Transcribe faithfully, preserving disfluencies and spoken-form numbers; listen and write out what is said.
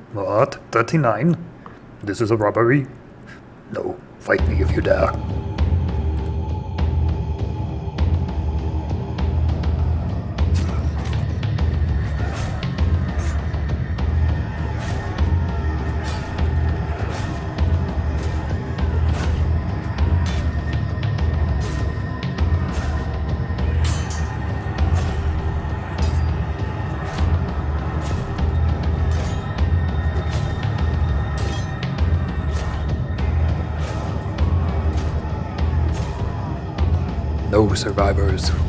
What? thirty-nine? This is a robbery? No, fight me if you dare. No survivors.